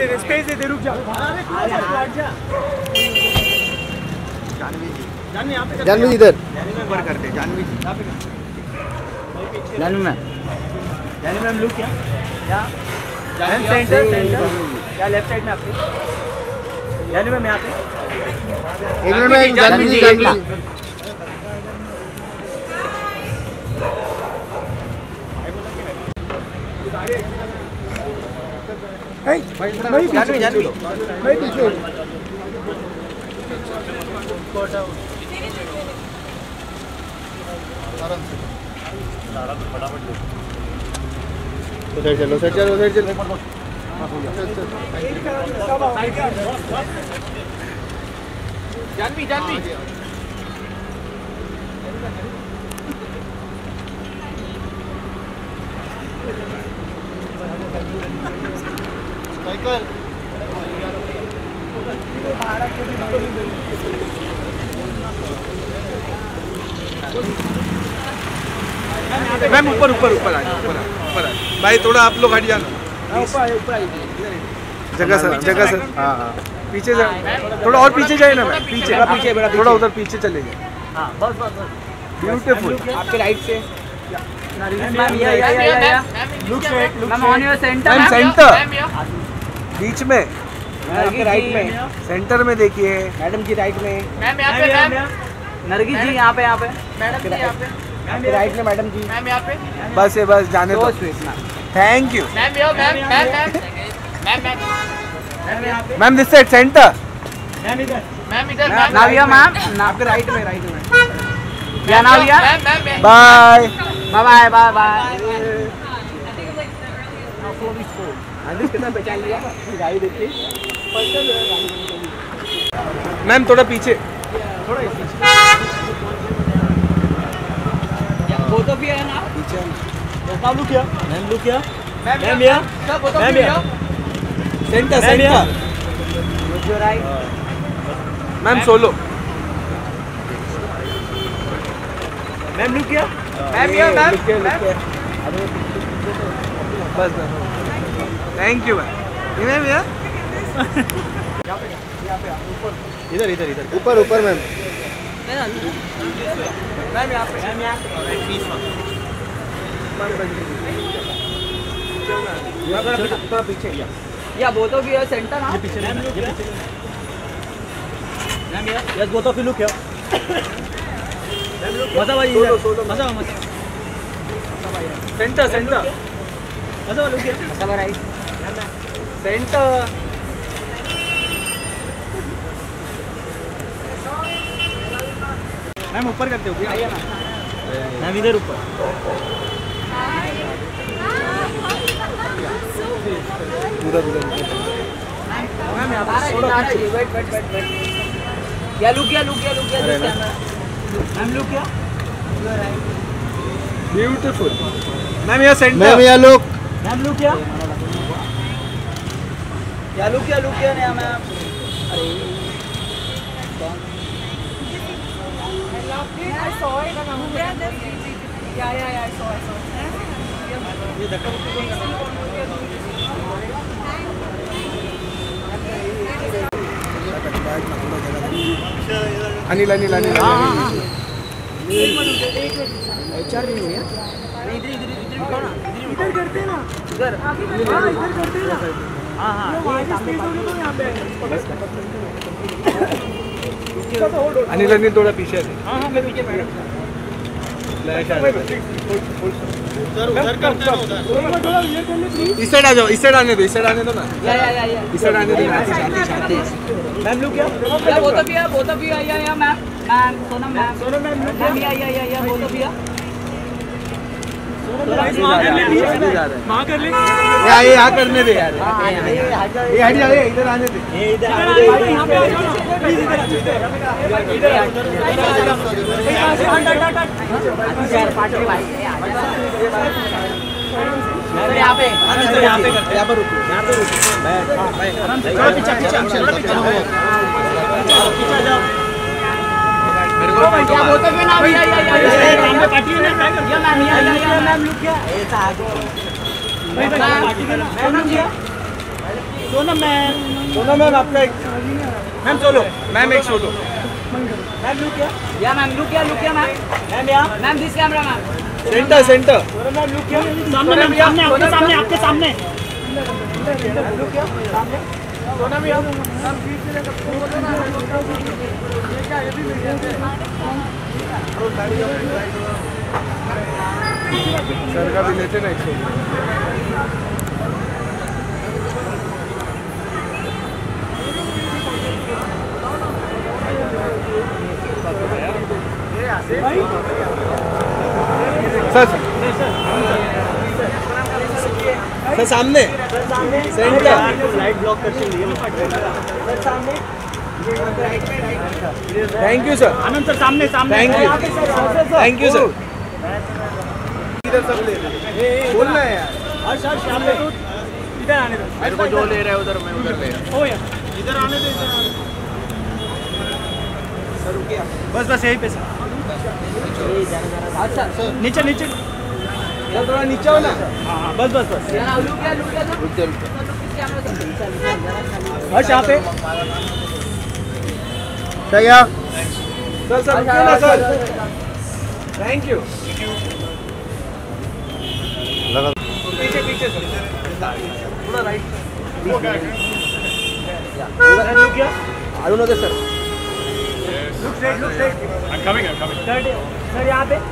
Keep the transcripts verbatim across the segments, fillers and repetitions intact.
दे दे, space दे दे, रुक जा। जानवी जी, जानवी यहाँ पे, जानवी इधर, जानवी ऊपर करते, Janvi ji, Janvi ma'am, Janvi ma'am look क्या? क्या? जानवी सेंटर, सेंटर, या लेफ्ट साइड में आपके? जानवी मैम यहाँ पे। एक मिनट में जानवी जी, जानवी नहीं जानवी, जानवी, नहीं पीछे। उधर चलो, उधर चलो, उधर चलो। जानवी, जानवी। मैम ऊपर ऊपर ऊपर आ जाओ, ऊपर ऊपर आ जाओ भाई, थोड़ा आप लोग हट जाना। ऊपर ऊपर जगह सर, जगह सर, हाँ हाँ पीछे जा, थोड़ा और पीछे जाए ना मैम, पीछे पीछे बड़ा थोड़ा उधर पीछे चले जाए। हाँ बस बस बस, ब्यूटीफुल। आपके राइट से ma'am, yeah yeah yeah yeah look straight, look ma'am on your centre, ma'am centre, बीच में, आपके राइट में, सेंटर में देखिए मैडम जी राइट में, मैम यहाँ पे, मैम नरगिस जी यहाँ पे, यहाँ पे मैडम जी यहाँ पे, आपके राइट में मैडम जी, मैम यहाँ पे, बस है, बस जाने दो। Thank you ma'am yo ma'am ma'am ma'am ma'am ma'am ma'am, this side centre, ma'am इधर मैम, नाविया मैम आपके राइट में, राइट में, yeah Navya, ma'am ma'am bye bye bye bye. Aadish कितना पहचान लिया गाड़ी देखी। मैम थोड़ा पीछे, थोड़ा वो तो भी है ना पीछे। मैम लुक किया, मैम लुक किया, ma'am yeah ma'am yeah centre, centre जो right, ma'am solo, ma'am look किया, मैम या मैम बस बस, थैंक यू मैम। मैम यार इधर इधर इधर ऊपर ऊपर मैम, मैम यहाँ पे, मैम यहाँ थोड़ा पीछे, या वो तो भी है सेंटर ना पीछे मैम, ये पीछे मैम या यस वो तो भी लुक है मजा भाई, मजा मजा सेंटर, सेंटर, मजा लुक है, मजा राइट सेंटर। मैम ऊपर करते हो क्या? मैम इधर ऊपर, पूरा पूरा मैम यहाँ पर थोड़ा पीछे, वेट वेट वेट वेट, क्या लुक, क्या लुक, क्या लुक, क्या लुक, मैम लुक क्या, ब्यूटीफुल मैम, यहाँ सेंटर, मैम यहाँ लोग, मैम लुक क्या, क्या लुक, क्या लुक, क्या नया मैम, अरे I saw it. Yeah, yeah, yeah, I saw, I saw. ये धक्का अनिल अनिल अनिल एचआर भी नहीं है, नहीं इधर इधर इधर भी ना, इधर करते हैं ना, इधर हाँ इधर करते हैं ना, हाँ हाँ अनिल अनिल थोड़ा पीछे, हाँ हाँ मैं पीछे मैडम, इस साइड आ जाओ, इस साइड आने दो, इस साइड आने दो ना, या या या या इस साइड आने दो। मैम लुक क्या, या वो तो भी है, वो तो भी है, yeah yeah ma'am ma'am Sonam ma'am, Sonam ma'am ma'am yeah yeah yeah या वो तो भी है, वहाँ कर ले, ये यहाँ करने दे यार, ये हट जा, इधर आने दे, यहाँ पे यहाँ पे करते, यहाँ पर रुको, यहाँ पे रुको, थोड़ा पीछे पीछे थोड़ा पीछे पीछे जाओ, क्या बोलते हैं ना, या या या या पार्टी है ना, या ma'am yeah yeah yeah ma'am look क्या, ऐसा आगे मैम लुक क्या, सोनम मैम, सोनम मैम आपका एक मैम सोलो, मैम एक सोलो। मैम लुक क्या? Yeah, ma'am. Look here, look here, ma'am. Ma'am यहाँ Ma'am, this camera, ma'am. Centre centre. Sonam ma'am look क्या? सामने मैम, सामने आपके सामने आपके सामने लुक क्या? सामने सोनम यहाँ सर का भी लेते ना इसको। सर सर सामने सेंटर लाइट ब्लॉक करके लिए सामने। Thank you sir. Anand sir सामने सामने thank you thank you sir. इधर सब ले ले बोलना है यार। हर साल शाम में तो इधर आने दो। मेरे को जो ले रहा है उधर मैं उधर ले ओ यार इधर आने दे इधर आने दे। सर रुकिए। बस बस यही पे सर अच्छा सर नीचे नीचे यार थोड़ा नीचे हो ना। हाँ हाँ बस बस बस Yeah, now look here, look here. रुक जा रुक This camera, sir. हर्ष यहाँ पे सही है सर सर रुकिए ना सर। Thank you. लगा पीछे पीछे सर थोड़ा राइट। लुक क्या? I don't know this sir। Look straight look straight. I'm coming I'm coming sir sir यहाँ पे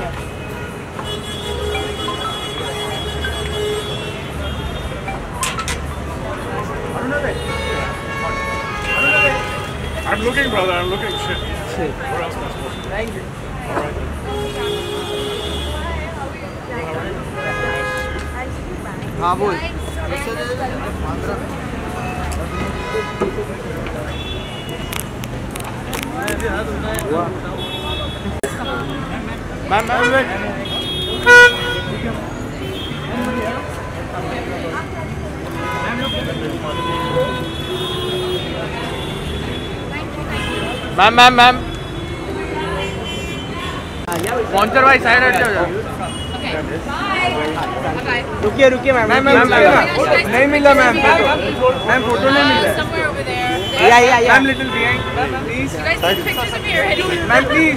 I'm looking brother I'm looking shit where else am I supposed to thank you. हाँ बोल। Ma'am ma'am wait ma'am ma'am ma'am sponsor भाई side हट जाओ। Okay. Bye. Bye-bye. रुकिए रुकिए ma'am ma'am ma'am नहीं मिला मैम मैम फोटो नहीं Uh, मिला। somewhere over there. Yeah yeah yeah ma'am little behind please You guys take pictures of me already? Ma'am please.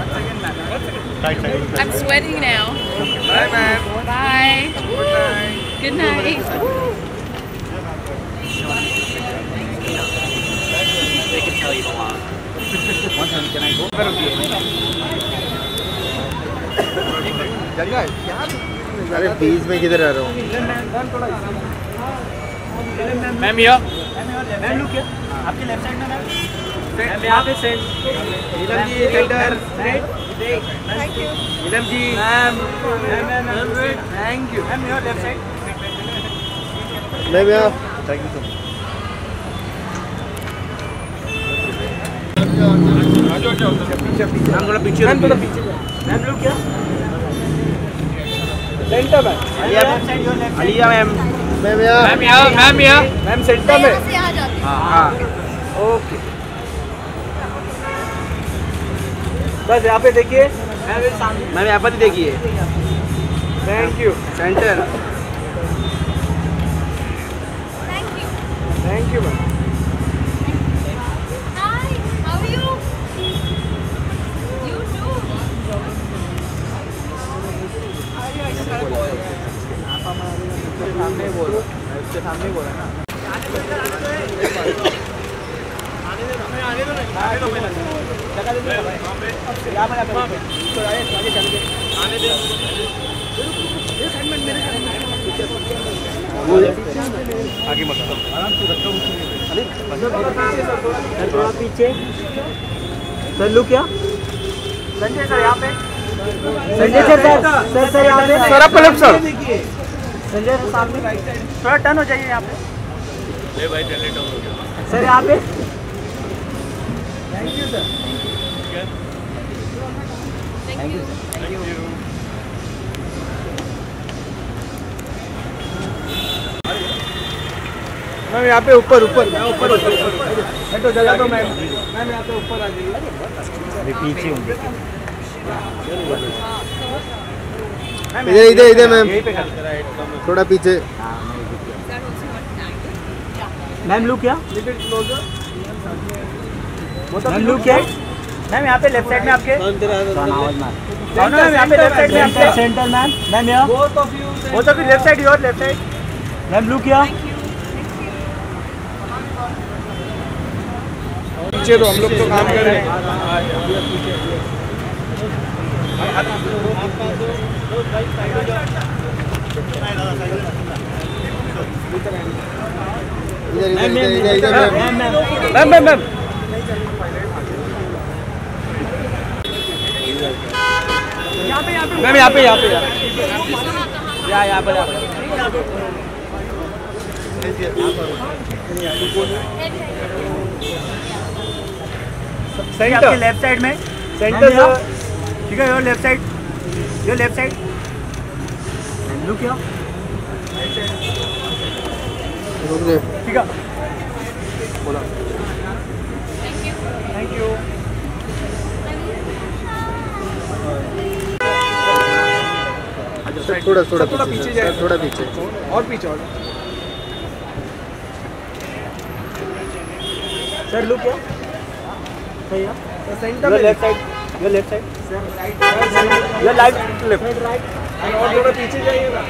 I'm sweating now. Bye ma'am. Bye. Good night. They can tell you a lot. One time, can I go? जगह अरे बीच में किधर आ रहा हूँ। Ma'am yeah ma'am look क्या? आपके left side में ma'am. Ma'am यहाँ पे centre. Neelam ji centre. Thank you. Neelam ji ma'am ma'am ma'am ma'am thank you. Ma'am your left side. Ma'am yeah thank you so much. पीछे पीछे मैम थोड़ा पीछे मैम थोड़ा पीछे मैम लुक क्या? सेंटर में Alia ma'am your left Alia ma'am ma'am yeah ma'am yeah ma'am yeah ma'am centre में से आ जाती हूँ। हाँ ओके बस यहाँ पे देखिए मैम ये सामने। मैम यहाँ पर देखिए thank you centre Thank you. Thank you ma'am Hi. How are you? You too. सामने बोल उसके सामने बोला ना आगे मत थोड़ा पीछे। सर लुक क्या? संजय सर यहाँ पे। Sanjay sir sir sir sir यहाँ पे। सर आपका लेफ्ट सर संजय सर सामने। थोड़ा टर्न हो जाइए यहाँ पे ले भाई जल्दी डाउन हो गया। सर यहाँ पे। Thank you sir Thank you. Thank you ma'am यहाँ पे ऊपर ऊपर मैं ऊपर ऊपर बैठो जगह तो मैम मैम यहाँ पे ऊपर आ जाइए पीछे होंगे। इधर इधर इधर मैम थोड़ा पीछे That was too much time. Ma'am look क्या मैम लुक क्या मैम यहाँ पे लेफ्ट साइड में आपके मैम यहाँ पे लेफ्ट साइड में आपके सेंटर मैम मैम यहाँ both of you left side your left side ma'am look क्या पीछे तो हम लोग तो काम कर रहे हैं मैम मैम मैम मैम यहाँ पे यहाँ पे यहाँ यहाँ पर सही आपके लेफ्ट साइड में सेंटर ठीक है your left side your left side look क्या ठीक है बोला थैंक यू थोड़ा थोड़ा थोड़ा पीछे जाए थोड़ा पीछे और पीछे और सर लुक क्या सही है centre your left side your left side your right left right और थोड़ा पीछे जाइएगा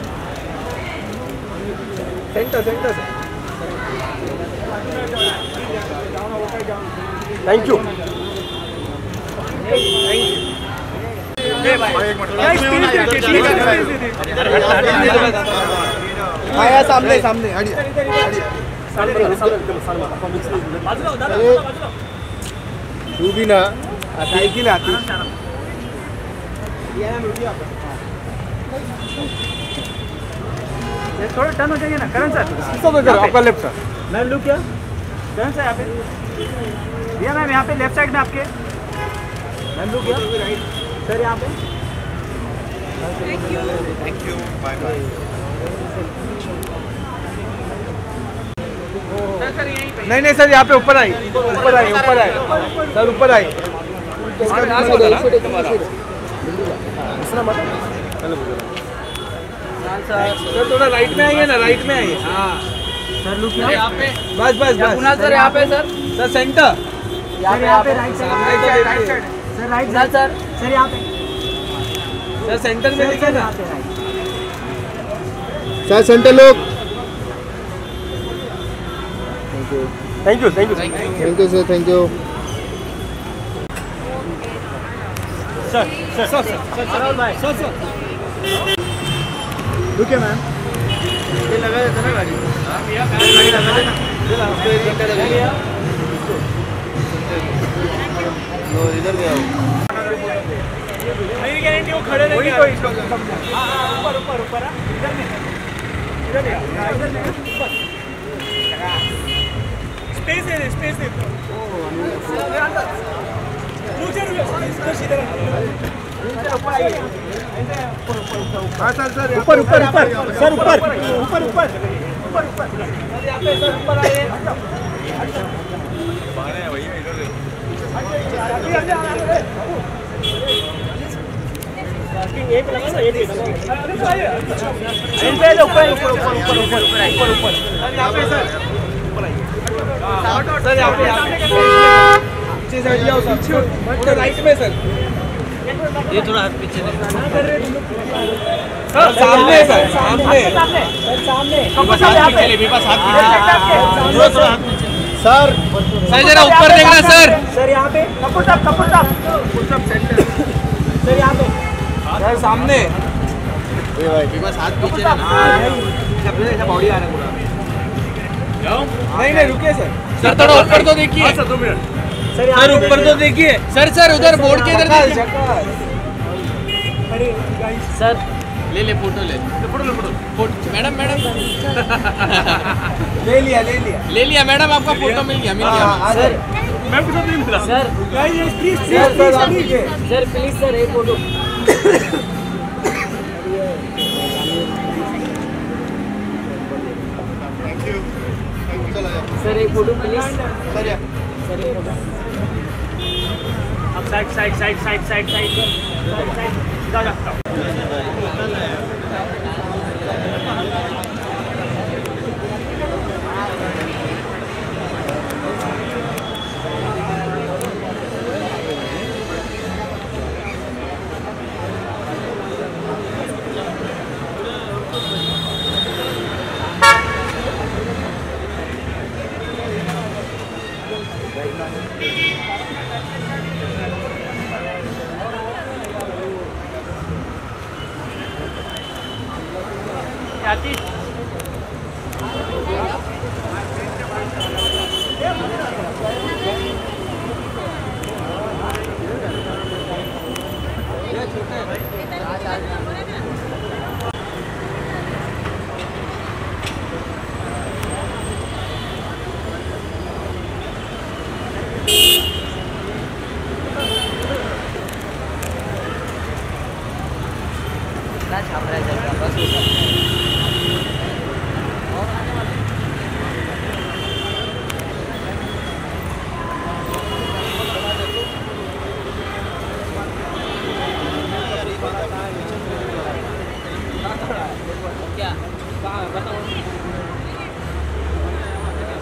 सेंटर सेंटर से थैंक यू आया सामने सामने हटिए तू भी ना साइकिल आती थोड़ा टर्न हो जाइए ना करण सर आपका लेफ्ट सर मैम लुक क्या करण सर यहाँ पे भैया मैम यहाँ पे लेफ्ट साइड में आपके मैम लुक क्या सर यहाँ पे थैंक यू बाय बाय नहीं नहीं सर यहाँ पे ऊपर आई ऊपर आई ऊपर आई सर ऊपर आई सर थोड़ा राइट में आइए ना राइट में आइए हाँ सर लुक क्या यहाँ पे बस बस बस कुणाल सर यहाँ पे सर सर सेंटर यहाँ पे यहाँ पे right side right side sir right Kunal sir sir यहाँ पे सर सेंटर में देखिए ना सर सेंटर लोग thank you thank you thank you sir thank you sir sir sir sir sir भाई सर सर रुके मैम ये लगा देता ना गाड़ी गाड़ी लगा देना इधर गया मेरी गारंटी वो खड़े रहेंगे ऊपर ऊपर ऊपर इधर नहीं इधर नहीं इधर नहीं ऊपर स्पेस दे दे स्पेस दे हाँ सर सर ऊपर ऊपर ऊपर सर ऊपर ऊपर ऊपर ऊपर ऊपर यहाँ पे सर ऊपर आइए एक लगा ना एक ऊपर ऊपर ऊपर ऊपर ऊपर ऊपर ऊपर सर यहाँ पे सर सर यहाँ पे पीछे से हटिए पीछे राइट में सर ये थोड़ा हाथ पीछे सर सामने सर सामने सर सामने सर सर जरा ऊपर देखना सर सर यहाँ पे कपूर साहब कपूर साहब कपूर साहब सेंटर सर यहाँ पे सर सामने हाथ पीछे ऐसा बॉडी आ रहा है पूरा नहीं नहीं रुकिए सर सर थोड़ा ऊपर तो देखिए सर दो मिनट सर सर ऊपर तो देखिए सर सर उधर बोर्ड के इधर देखिए सर ले ले फोटो ले फोटो ले फोटो मैडम मैडम ले लिया ले लिया ले लिया मैडम आपका फोटो मिल गया मिल गया सर मैं कुछ नहीं मिला सर प्लीज सर सर आप सर प्लीज सर एक फोटो सर एक फोटो प्लीज सर सर एक फोटो अब side side side side side side side जा जा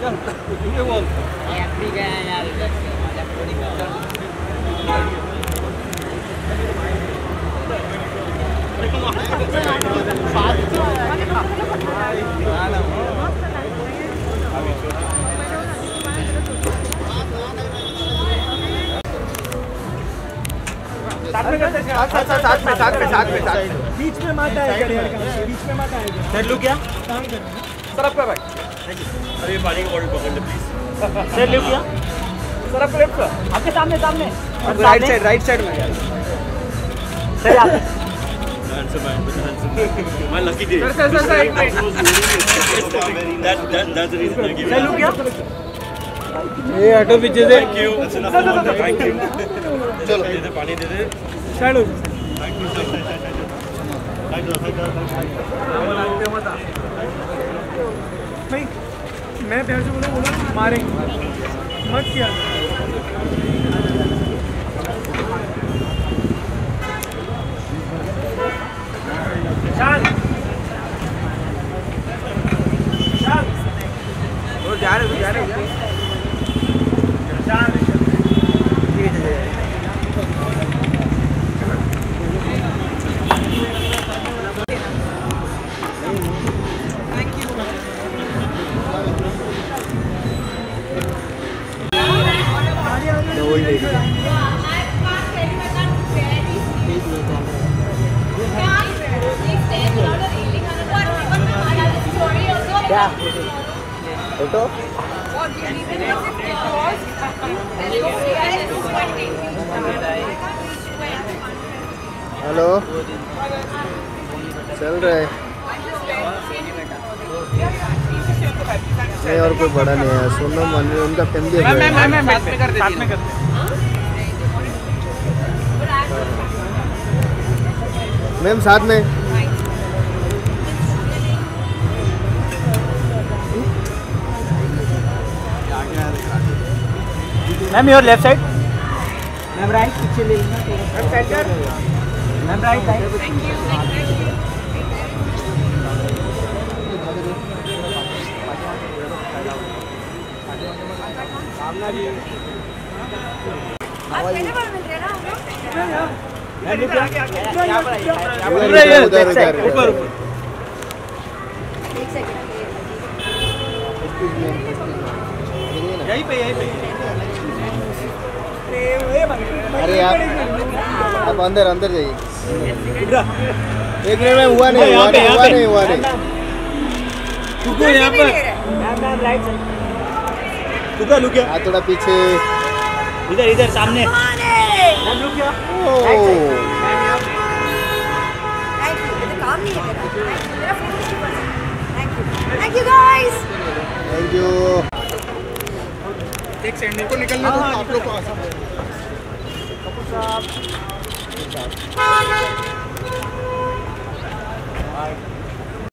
एफडी गया यार इधर से लेफ्ट को निकल साथ में करते हैं साथ साथ साथ में साथ में साथ में साथ में बीच में माता है घड़ियाल का बीच में माता है कर लूं क्या सर आपका भाई अरे ये पानी का बॉटल पकड़ ले प्लीज सर लूं क्या सर आपका लेफ्ट का आपके सामने सामने राइट साइड राइट साइड में सर आप answer man my lucky day sir sir sir एक minute that that that's the reason I give sir लूं क्या ये हटो पीछे से थैंक यू थैंक यू चलो दे दे पानी दे दे चलो thank you sir thank you भाई मैं प्यार से बोला बोला मारेंगे मत किया शांत शांत वो जा रहे जा रहे शांत क्या फोटो हेलो चल रहा है नहीं और कोई बड़ा नहीं है सोनम मन उनका पेन दे मैं मैं मैं साथ में कर देती साथ में करते मैम साथ में ma'am your left side ma'am right पीछे ले लेना ma'am centre ma'am right right thank you सामना भी आज पहले बार मिल रहे हैं ना हम लोग उधर उधर उधर ऊपर एक सेकंड यहीं पे यहीं पे अरे आप आप अंदर अंदर जाइए एक मिनट में हुआ नहीं हुआ नहीं हुआ नहीं हुआ नहीं रुको यहाँ पर मैम मैम राइट साइड रुका रुक हाँ थोड़ा पीछे इधर इधर सामने मैम रुक गया ओह थैंक यू ये तो काम नहीं है मेरा मेरा फोटो की बस thank you thank you guys thank you एक सेकंड मेरे को निकलना तो आप लोग को आसान कपूर साहब